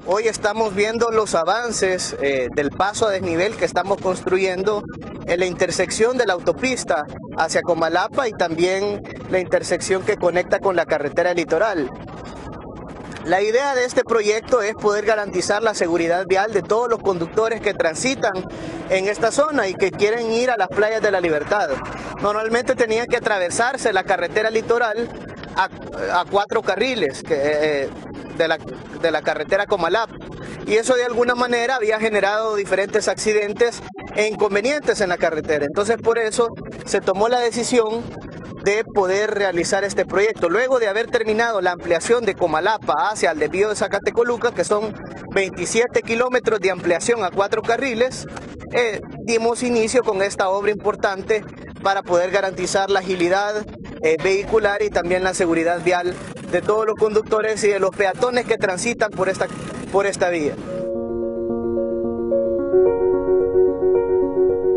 Hoy estamos viendo los avances del paso a desnivel que estamos construyendo en la intersección de la autopista hacia Comalapa y también la intersección que conecta con la carretera litoral. La idea de este proyecto es poder garantizar la seguridad vial de todos los conductores que transitan en esta zona y que quieren ir a las playas de la Libertad. Normalmente tenían que atravesarse la carretera litoral a 4 carriles de la carretera Comalapa, y eso de alguna manera había generado diferentes accidentes e inconvenientes en la carretera. Entonces por eso se tomó la decisión de poder realizar este proyecto. Luego de haber terminado la ampliación de Comalapa hacia el desvío de Zacatecoluca, que son 27 kilómetros de ampliación a 4 carriles, dimos inicio con esta obra importante para poder garantizar la agilidad vehicular y también la seguridad vial de todos los conductores y de los peatones que transitan por esta vía.